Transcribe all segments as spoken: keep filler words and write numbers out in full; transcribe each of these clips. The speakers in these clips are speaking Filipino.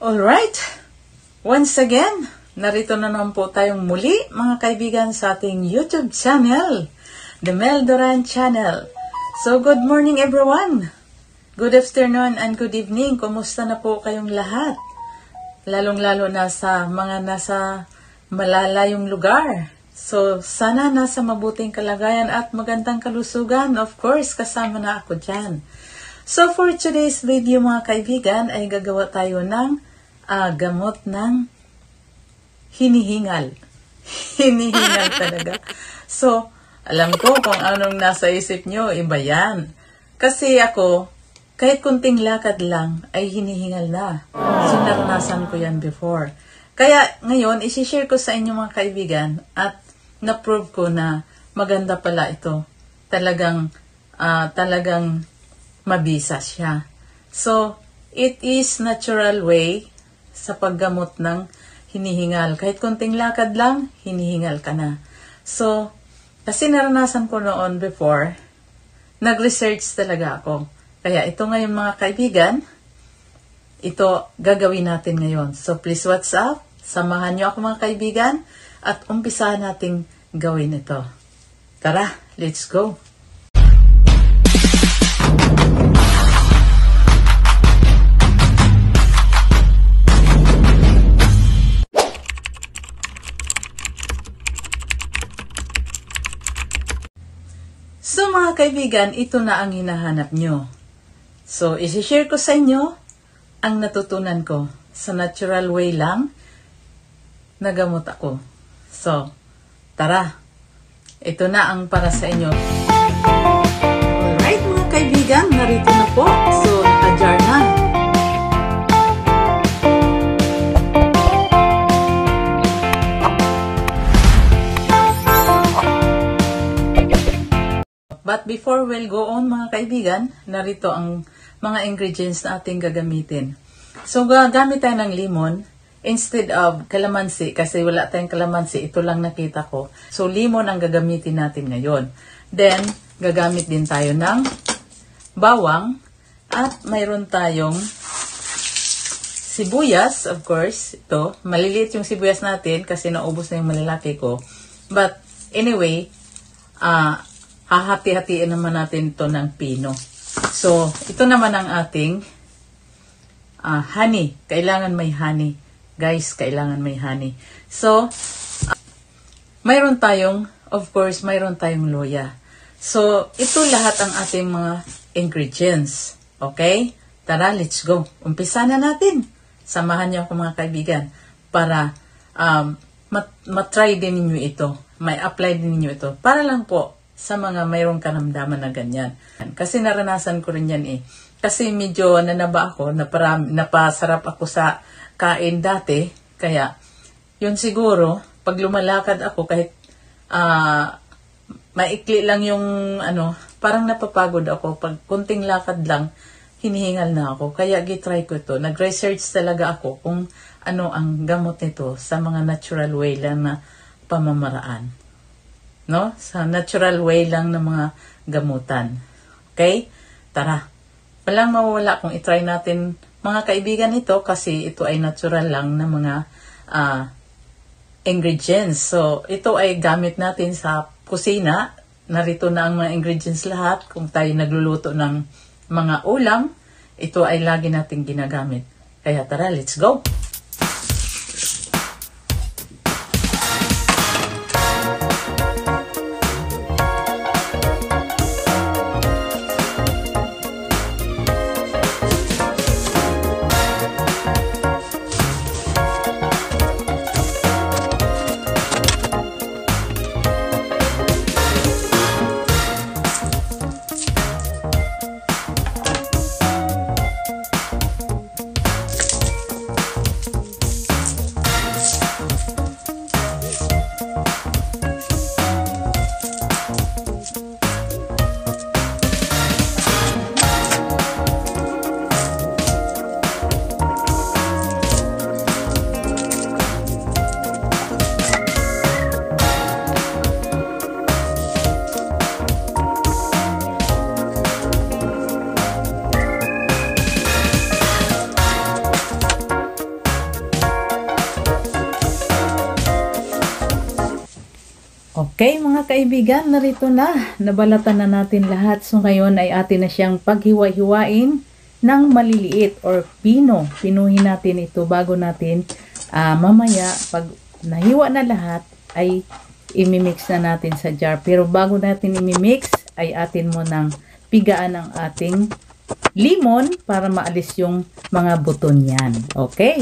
Alright, once again, narito na naman po tayong muli mga kaibigan sa ating YouTube channel, The Mel Duran Channel. So good morning everyone, good afternoon and good evening, kumusta na po kayong lahat? Lalong-lalo na sa mga nasa malalayong lugar. So sana nasa mabuting kalagayan at magandang kalusugan, of course kasama na ako dyan. So for today's video mga kaibigan ay gagawa tayo ng Uh, gamot ng hinihingal. Hinihingal talaga. So, alam ko kung anong nasa isip nyo, iba yan. Kasi ako, kahit kunting lakad lang, ay hinihingal na. So, naranasan ko yan before. Kaya, ngayon, isi-share ko sa inyo mga kaibigan at na-prove ko na maganda pala ito. Talagang, uh, talagang mabisa siya. So, it is natural way sa paggamot ng hinihingal. Kahit konting lakad lang, hinihingal ka na. So, kasi naranasan ko noon before, nag-research talaga ako. Kaya ito ngayon mga kaibigan, ito gagawin natin ngayon. So, please watch up. Samahan nyo ako mga kaibigan at umpisahan nating gawin ito. Tara, let's go! So mga kaibigan, ito na ang hinahanap nyo. So, isi-share ko sa inyo ang natutunan ko. Sa natural way lang, nagamot ako. So, tara. Ito na ang para sa inyo. Alright mga kaibigan, narito na po. So, naka-jar na. But before we'll go on mga kaibigan, narito ang mga ingredients na ating gagamitin. So gagamit tayo ng limon instead of kalamansi kasi wala tayong kalamansi, ito lang nakita ko. So limon ang gagamitin natin ngayon. Then gagamit din tayo ng bawang at mayroon tayong sibuyas, of course. Ito, maliliit yung sibuyas natin kasi naubos na yung malalaki ko. But anyway, ah, uh, hahati-hatiin naman natin ito ng pino. So, ito naman ang ating uh, honey. Kailangan may honey. Guys, kailangan may honey. So, uh, mayroon tayong, of course, mayroon tayong loya. So, ito lahat ang ating mga ingredients. Okay? Tara, let's go. Umpisa na natin. Samahan niyo ako mga kaibigan para um, mat matry din ninyo ito. May apply din ninyo ito. Para lang po sa mga mayroong karamdaman na ganyan. Kasi naranasan ko rin yan eh. Kasi medyo nanaba ako, naparami, napasarap ako sa kain dati. Kaya, yun siguro, pag lumalakad ako, kahit uh, maikli lang yung, ano, parang napapagod ako. Pag kunting lakad lang, hinihingal na ako. Kaya gitry ko ito. Nag-research talaga ako kung ano ang gamot nito sa mga natural way lang na pamamaraan. No? Sa natural way lang ng mga gamutan. Okay? Tara. Walang mawawala kung itry natin mga kaibigan ito kasi ito ay natural lang na mga uh, ingredients. So, ito ay gamit natin sa kusina. Narito na ang mga ingredients lahat. Kung tayo nagluluto ng mga ulam, ito ay lagi natin ginagamit. Kaya tara, let's go! Okay mga kaibigan, narito na. Nabalatan na natin lahat. So ngayon ay atin na siyang paghiwa-hiwain ng maliliit or pino. Pinuhin natin ito bago natin uh, mamaya pag nahiwa na lahat ay imimix na natin sa jar. Pero bago natin imimix ay atin mo ng pigaan ang ating limon para maalis yung mga buto niyan. Okay?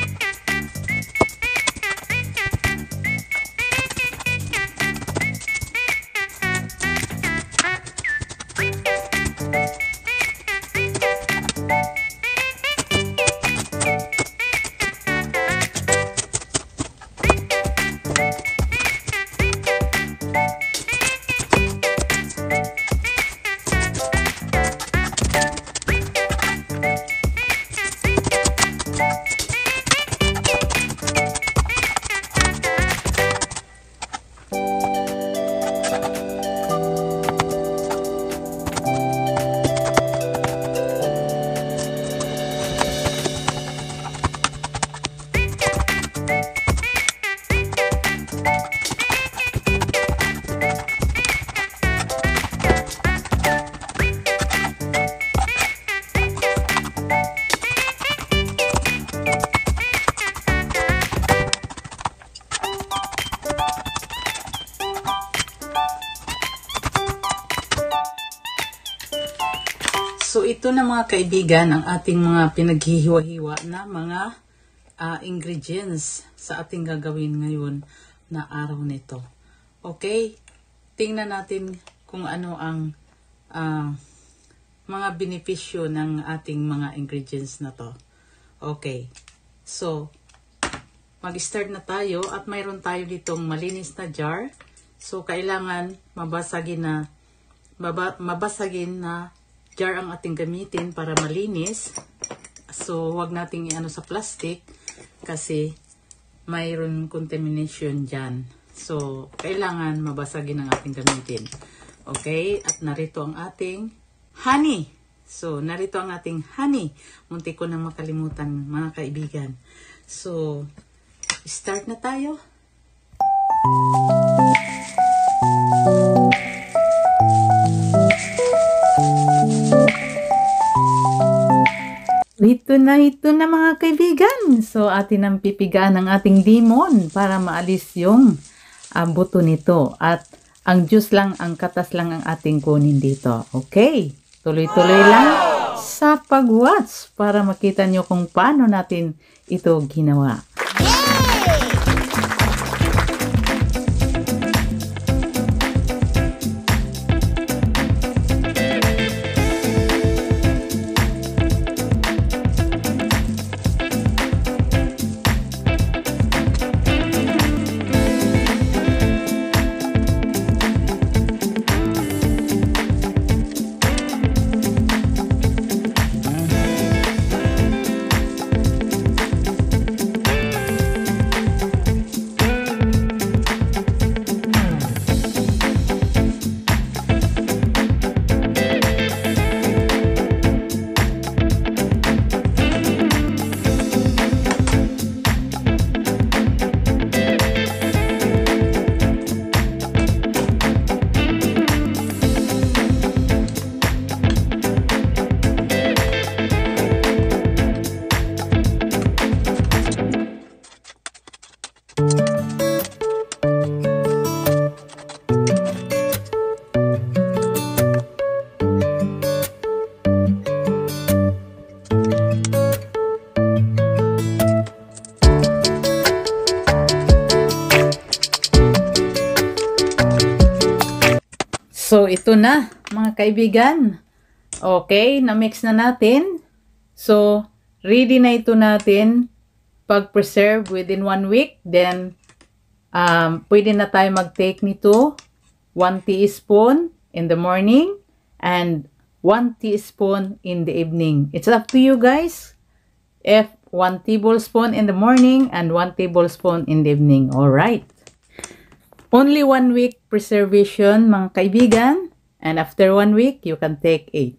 So ito na mga kaibigan ang ating mga pinaghihiwa-hiwa na mga uh, ingredients sa ating gagawin ngayon na araw nito. Okay? Tingnan natin kung ano ang uh, mga benepisyo ng ating mga ingredients na to. Okay. So, mag-start na tayo at mayroon tayo ditong malinis na jar. So, kailangan mabasagin na maba, mabasagin na jar ang ating gamitin para malinis. So, huwag nating i-ano sa plastic kasi mayroon contamination dyan. So, kailangan mabasagin ang ating gamitin. Okay? At narito ang ating honey. So, narito ang ating honey. Muntik ko nang makalimutan mga kaibigan. So, start na tayo. Ito na, ito na mga kaibigan. So, atin ang pipigaan ng ating limon para maalis yung um, buto nito. At ang juice lang, ang katas lang ang ating kunin dito. Okay? Tuloy-tuloy lang sa pag-watch para makita nyo kung paano natin ito ginawa. So, ito na, mga kaibigan. Okay, na-mix na natin. So, ready na ito natin pag-preserve within one week. Then, um, pwede na tayo mag-take nito one teaspoon in the morning and one teaspoon in the evening. It's up to you guys. If one tablespoon in the morning and one tablespoon in the evening. Alright. Only one week preservation, mga kaibigan. And after one week, you can take eight.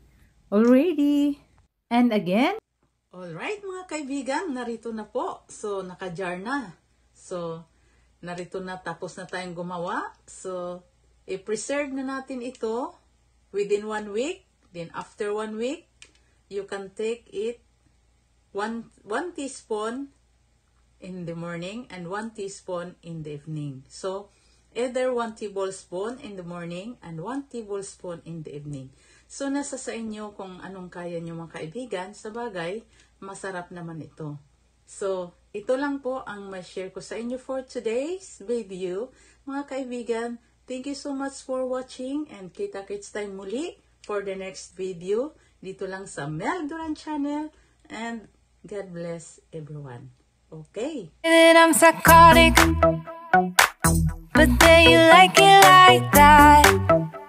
Already. And again. Alright, mga kaibigan. Narito na po. So, naka-jar na. So, narito na, tapos na tayong gumawa. So, i-preserve na natin ito within one week. Then, after one week, you can take it one, one teaspoon in the morning and one teaspoon in the evening. So, either one tablespoon in the morning and one tablespoon in the evening. So, nasa sa inyo kung anong kaya nyo mga kaibigan. Sa bagay, masarap naman ito. So, ito lang po ang ma-share ko sa inyo for today's video. Mga kaibigan, thank you so much for watching and kita-kits tayo muli for the next video. Dito lang sa Mel Duran Channel and God bless everyone. Okay. And I'm psychotic, but then you like it like that.